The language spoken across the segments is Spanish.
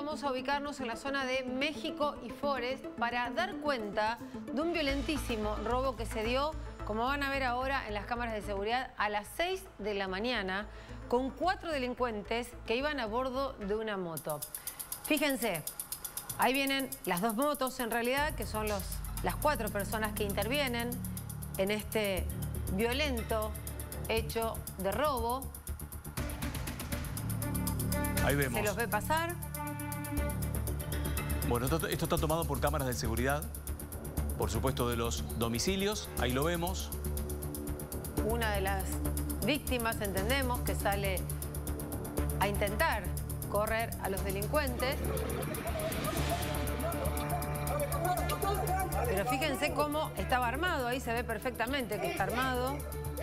vamos a ubicarnos en la zona de México y Forest para dar cuenta de un violentísimo robo que se dio, como van a ver ahora en las cámaras de seguridad, a las 6 de la mañana con 4 delincuentes que iban a bordo de una moto. Fíjense, ahí vienen las dos motos en realidad, que son las 4 personas que intervienen en este violento hecho de robo. Ahí vemos. Se los ve pasar. Bueno, esto está tomado por cámaras de seguridad, por supuesto de los domicilios, ahí lo vemos. Una de las víctimas, entendemos, que sale a intentar correr a los delincuentes. Pero fíjense cómo estaba armado, ahí se ve perfectamente que está armado.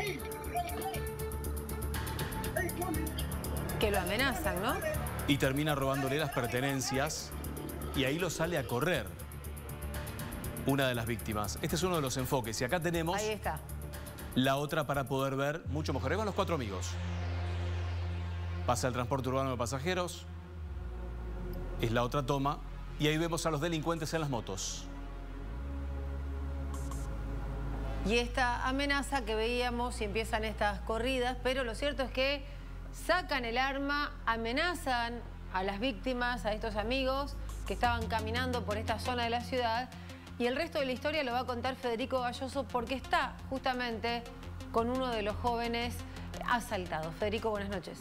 Que lo amenazan, ¿no? Y termina robándole las pertenencias y ahí lo sale a correr una de las víctimas. Este es uno de los enfoques y acá tenemos ahí está la otra para poder ver mucho mejor. Ahí van los 4 amigos. Pasa el transporte urbano de pasajeros, es la otra toma y ahí vemos a los delincuentes en las motos. Y esta amenaza que veíamos y empiezan estas corridas, pero lo cierto es que sacan el arma, amenazan a las víctimas, a estos amigos que estaban caminando por esta zona de la ciudad. Y el resto de la historia lo va a contar Federico Galloso porque está justamente con uno de los jóvenes asaltados. Federico, buenas noches.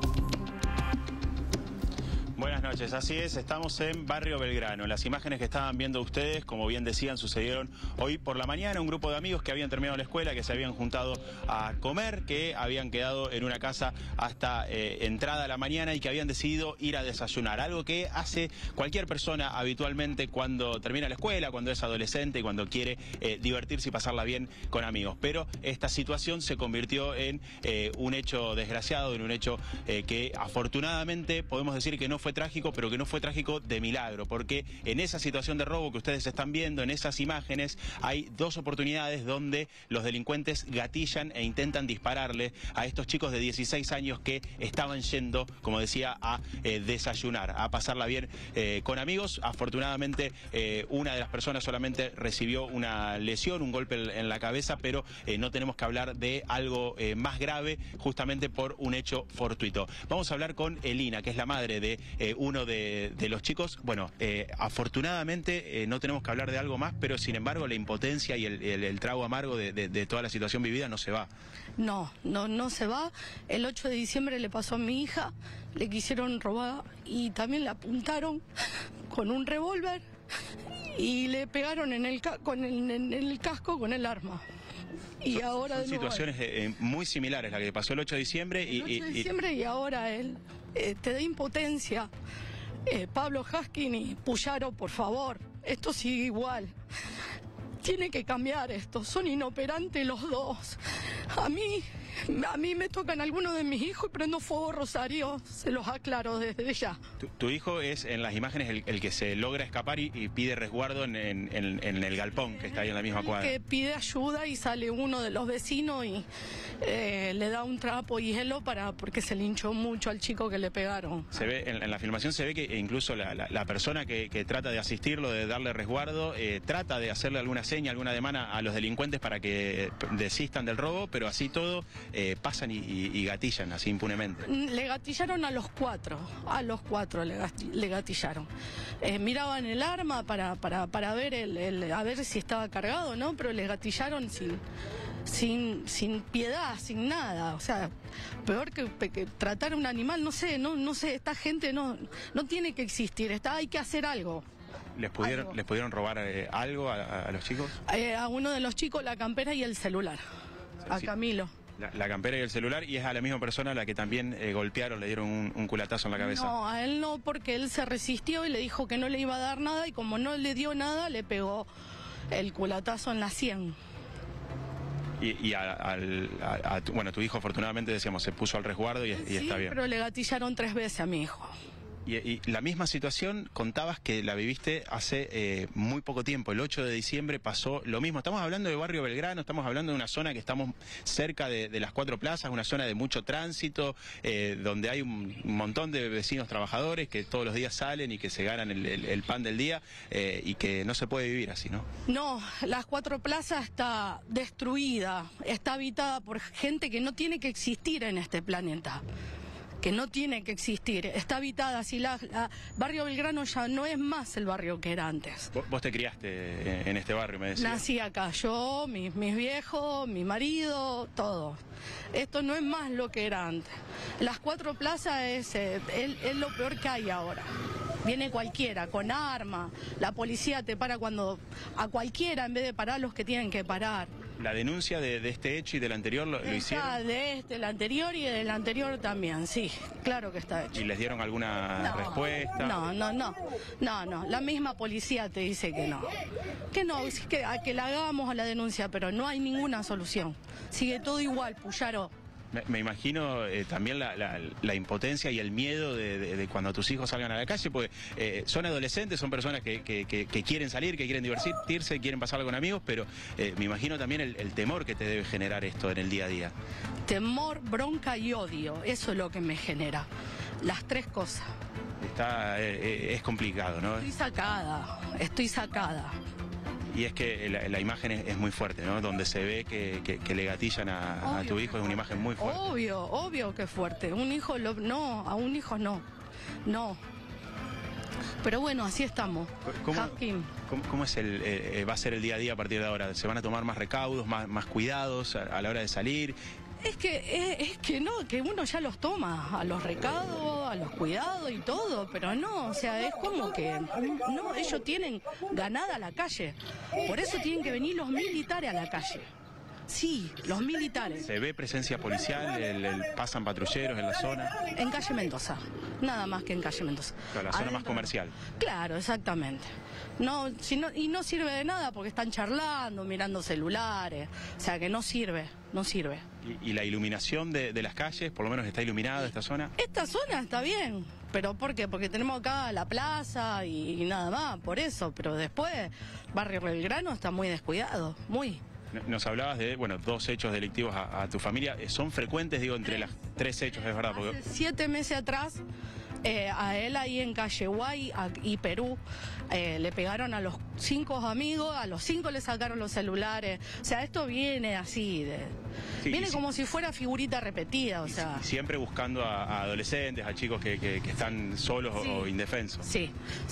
Buenas noches, así es, estamos en Barrio Belgrano. Las imágenes que estaban viendo ustedes, como bien decían, sucedieron hoy por la mañana. Un grupo de amigos que habían terminado la escuela, que se habían juntado a comer, que habían quedado en una casa hasta entrada a la mañana y que habían decidido ir a desayunar. Algo que hace cualquier persona habitualmente cuando termina la escuela, cuando es adolescente y cuando quiere divertirse y pasarla bien con amigos. Pero esta situación se convirtió en un hecho desgraciado, en un hecho que afortunadamente podemos decir que no fue trágico, pero que no fue trágico de milagro, porque en esa situación de robo que ustedes están viendo, en esas imágenes, hay 2 oportunidades donde los delincuentes gatillan e intentan dispararle a estos chicos de 16 años que estaban yendo, como decía, a desayunar, a pasarla bien con amigos. Afortunadamente, una de las personas solamente recibió una lesión, un golpe en la cabeza, pero no tenemos que hablar de algo más grave, justamente por un hecho fortuito. Vamos a hablar con Elina, que es la madre de uno de los chicos. Bueno, afortunadamente no tenemos que hablar de algo más, pero sin embargo la impotencia y el trago amargo de toda la situación vivida no se va. No se va. El 8 de diciembre le pasó a mi hija, le quisieron robar y también le apuntaron con un revólver y le pegaron en el casco con el arma. Y ahora son situaciones muy similares, la que pasó el 8 de diciembre y ahora él te da impotencia. Pablo Haskin y Puyaro, por favor, esto sigue igual. Tiene que cambiar esto, son inoperantes los dos. A mí me tocan algunos de mis hijos y prendo fuego Rosario, se los aclaro desde ya. Tu hijo es en las imágenes el que se logra escapar y pide resguardo en el galpón que está ahí en la misma cuadra. Que pide ayuda y sale uno de los vecinos y le da un trapo y hielo porque se linchó mucho al chico que le pegaron. Se ve en la filmación, se ve que incluso la persona que trata de asistirlo, de darle resguardo, trata de hacerle alguna seña, alguna demanda a los delincuentes para que desistan del robo, pero así todo pasan y gatillan así impunemente. Le gatillaron a los 4 le gatillaron. Miraban el arma para ver a ver si estaba cargado, ¿no? Pero le gatillaron sin piedad, sin nada. O sea, peor que tratar a un animal, no sé, esta gente no tiene que existir, hay que hacer algo. ¿Les pudieron robar algo a los chicos? A uno de los chicos la campera y el celular, a Camilo. La campera y el celular, y es a la misma persona a la que también golpearon, le dieron un culatazo en la cabeza. No, a él no, porque él se resistió y le dijo que no le iba a dar nada, y como no le dio nada, le pegó el culatazo en la 100. Bueno, tu hijo afortunadamente, decíamos, se puso al resguardo y Sí, está bien. Pero le gatillaron 3 veces a mi hijo. Y la misma situación contabas que la viviste hace muy poco tiempo. El 8 de diciembre pasó lo mismo. Estamos hablando de Barrio Belgrano, estamos hablando de una zona que estamos cerca de las 4 plazas, una zona de mucho tránsito, donde hay un montón de vecinos trabajadores que todos los días salen y que se ganan el pan del día y que no se puede vivir así, ¿no? No, las 4 plazas está destruida, está habitada por gente que no tiene que existir en este planeta. Que no tiene que existir, está habitada. Si Barrio Belgrano ya no es más el barrio que era antes. Vos te criaste en este barrio, me decías. Nací acá, yo, mis viejos, mi marido, todo. Esto no es más lo que era antes. Las 4 plazas es lo peor que hay ahora. Viene cualquiera, con arma, la policía te para a cualquiera en vez de parar los que tienen que parar. ¿La denuncia de este hecho y del anterior lo hicieron? De el anterior y del anterior también, sí, claro que está hecho. ¿Y les dieron alguna respuesta? No, la misma policía te dice que no. Que la hagamos a la denuncia, pero no hay ninguna solución. Sigue todo igual, Puyaro. Me imagino también la impotencia y el miedo de cuando tus hijos salgan a la calle, porque son adolescentes, son personas que quieren salir, que quieren divertirse, quieren pasarlo con amigos, pero me imagino también el temor que te debe generar esto en el día a día. Temor, bronca y odio, eso es lo que me genera. Las 3 cosas. Es complicado, ¿no? Estoy sacada. Y es que la imagen es muy fuerte, ¿no? Donde se ve que le gatillan a tu hijo, es una imagen muy fuerte. Obvio que es fuerte. Un hijo no, a un hijo no. No. Pero bueno, así estamos. ¿Cómo es va a ser el día a día a partir de ahora? ¿Se van a tomar más recaudos, más cuidados a la hora de salir? Es que no, que uno ya los toma, a los recados, a los cuidados y todo, pero no, o sea, es como que, no, ellos tienen ganada la calle, por eso tienen que venir los militares a la calle. Sí, los militares. ¿Se ve presencia policial? ¿Pasan patrulleros en la zona? En calle Mendoza, nada más que en calle Mendoza. Claro, la zona más comercial. Claro, exactamente. No, y no sirve de nada porque están charlando, mirando celulares, o sea que no sirve. ¿Y la iluminación de las calles, por lo menos está iluminada esta zona? Esta zona está bien, ¿pero por qué? Porque tenemos acá la plaza y nada más, por eso, pero después Barrio Belgrano está muy descuidado, muy. Nos hablabas de, 2 hechos delictivos a tu familia, ¿son frecuentes, digo, entre las 3 hechos, es verdad? Porque... Hace 7 meses atrás, a él ahí en Calle Guay y Perú, le pegaron a los 5 amigos, a los 5 le sacaron los celulares, o sea, esto viene así, viene como si fuera figurita repetida, o sea. Siempre buscando a adolescentes, a chicos que están solos o indefensos. Sí.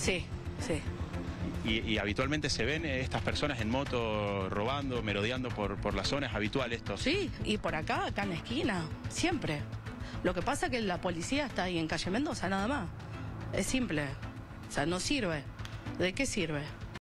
Y habitualmente se ven estas personas en moto robando, merodeando por la zona, ¿es habitual esto? Sí, y por acá en la esquina, siempre. Lo que pasa es que la policía está ahí en calle Mendoza, nada más. Es simple. O sea, no sirve. ¿De qué sirve?